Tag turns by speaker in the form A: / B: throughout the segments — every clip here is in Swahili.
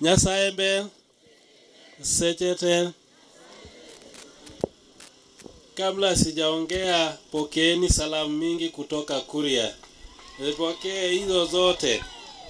A: Nyasaembe Sechete. Kabla sijaongea, pokeeni salamu mingi kutoka Kuria. Nipokee hizo zote.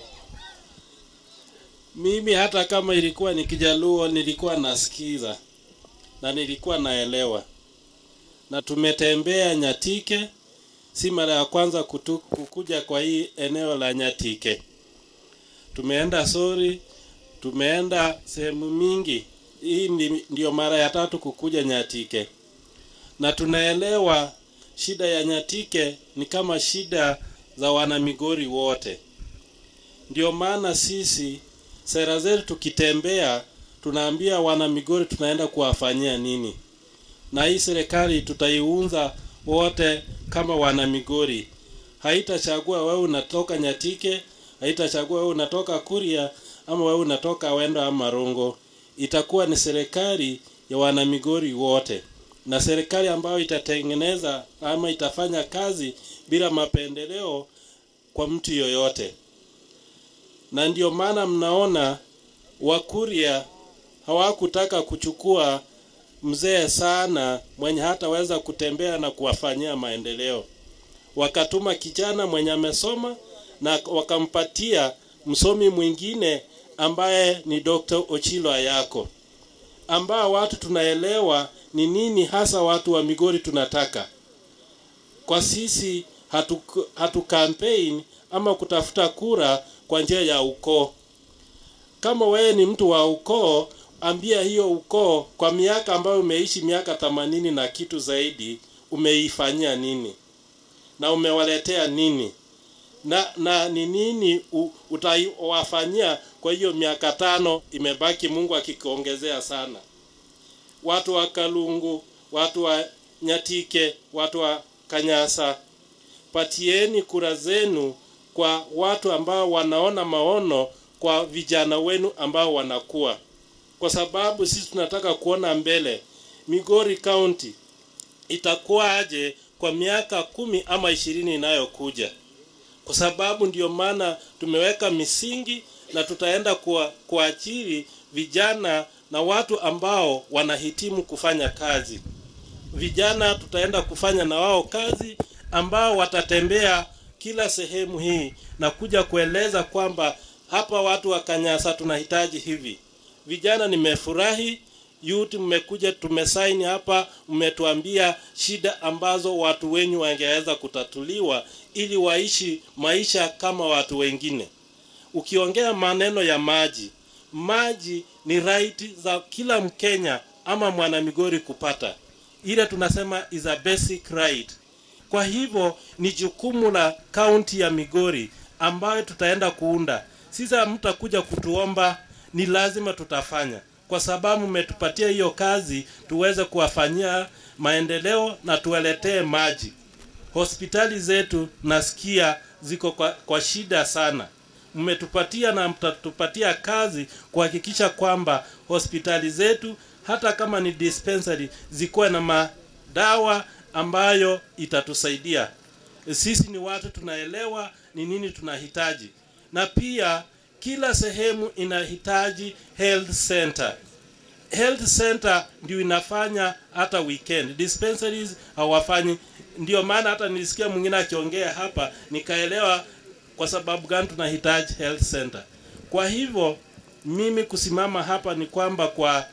A: Mimi hata kama ilikuwa ni Kijaluo nilikuwa nasikiza na nilikuwa naelewa. Na tumetembea Nyatike, si mara ya kwanza kukuja kwa hii eneo la Nyatike. Tumeenda Sori, tumeenda sehemu mingi. Hii ndio mara ya 3 kukuja Nyatike. Na tunaelewa shida ya Nyatike ni kama shida za wanamigori wote. Ndio maana sisi sera zetu tukitembea tunaambia wanamigori tunaenda kuwafanyia nini. Na hii serikali tutaiunza wote kama wanamigori. Haitachagua wewe unatoka Nyatike, haitachagua wewe unatoka Kuria ama wewe unatoka Wendo ama Rongo. Itakuwa ni serikali ya wanamigori wote. Na serikali ambayo itatengeneza ama itafanya kazi bila mapendeleo kwa mtu yoyote. Na ndio maana mnaona Wakuria hawakutaka kuchukua mzee sana mwenye hataweza kutembea na kuwafanyia maendeleo. Wakatuma kijana mwenye amesoma na wakampatia msomi mwingine ambaye ni Dr. Ochillo yako. Ambao watu tunaelewa ni nini hasa watu wa Migori tunataka. Kwa sisi hatu campaign ama kutafuta kura kwa njia ya ukoo. Kama wewe ni mtu wa ukoo, ambia hiyo ukoo kwa miaka ambayo umeishi miaka 80 na kitu zaidi, umeifanyia nini? Na umewaletea nini? Na ni nini utawafanyia kwa hiyo miaka 5 imebaki, Mungu akikuongezea sana. Watu wa Kalungu, watu wa Nyatike, watu wa Kanyasa, patieni kura zenu kwa watu ambao wanaona maono kwa vijana wenu ambao wanakuwa. Kwa sababu sisi tunataka kuona mbele Migori County itakuwa aje kwa miaka 10 ama 20 inayokuja. Kwa sababu ndio maana tumeweka misingi na tutaenda kuajiri vijana na watu ambao wanahitimu kufanya kazi. Vijana tutaenda kufanya na wao kazi ambao watatembea kila sehemu hii na kuja kueleza kwamba hapa watu wa Kanyasa tunahitaji hivi. Vijana nimefurahi, youth mmekuja tumesaini hapa, mmetuambia shida ambazo watu wenyu wangeweza kutatuliwa ili waishi maisha kama watu wengine. Ukiongea maneno ya maji, maji ni right za kila Mkenya ama mwanamigori kupata. Ile tunasema is a basic right. Kwa hivyo ni jukumu la county ya Migori ambayo tutaenda kuunda. Sisi mtakuja kutuomba, ni lazima tutafanya. Kwa sababu mmetupatia hiyo kazi tuweze kuwafanyia maendeleo na tuwaletee maji. Hospitali zetu nasikia ziko kwa shida sana. Mmetupatia na mtatupatia kazi kuhakikisha kwamba hospitali zetu hata kama ni dispensary zikuwe na madawa ambayo itatusaidia. Sisi ni watu tunaelewa ni nini tunahitaji. Na pia kila sehemu inahitaji health center. Health center ndio inafanya hata weekend. Dispensaries hawafanyi. Ndio maana hata nilisikia mwingine akiongea hapa nikaelewa kwa sababu gani tunahitaji health center. Kwa hivyo mimi kusimama hapa ni kwamba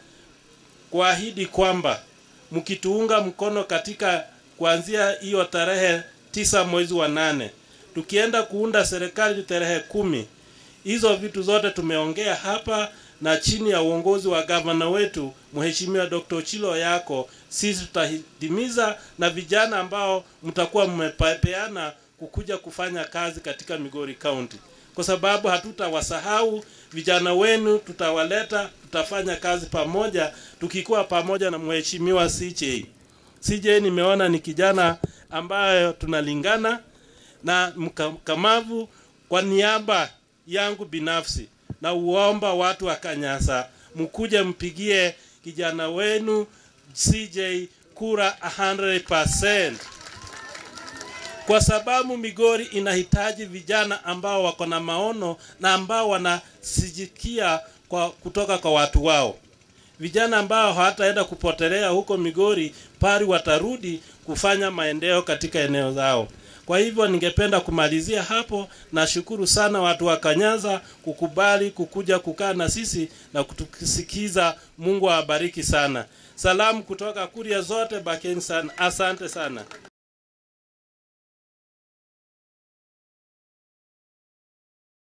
A: kuahidi kwamba mkituunga mkono katika kuanzia hiyo tarehe 9 mwezi wa 8 tukienda kuunda serikali tarehe 10, hizo vitu zote tumeongea hapa na chini ya uongozi wa gavana wetu Mheshimiwa Dr. Ochillo yako, sisi tutahitimiza na vijana ambao mtakuwa mmepeana kukuja kufanya kazi katika Migori County. Kwa sababu hatutawasahau vijana wenu, tutawaleta, tutafanya kazi pamoja, tukikuwa pamoja na Mheshimiwa CJ. CJ nimeona ni kijana ambaye tunalingana na mkamavu. Kwa niaba yangu binafsi na uomba watu wa Kanyasa mkuje mpigie kijana wenu CJ kura 100%. kwa sababu Migori inahitaji vijana ambao wako na maono na ambao wanasijikia kutoka kwa watu wao. Vijana ambao hawataenda kupotelea huko Migori, bali watarudi kufanya maendeleo katika eneo zao. Kwa hivyo ningependa kumalizia hapo, na shukuru sana watu wa Kanyaza kukubali kukuja kukaa na sisi na kutusikiza. Mungu awabariki sana. Salamu kutoka kuria zote, bakeni sana. Asante sana.